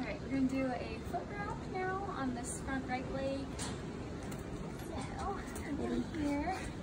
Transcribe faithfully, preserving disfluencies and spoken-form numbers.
Alright, we're going to do a foot wrap now on this front right leg. So, come in here.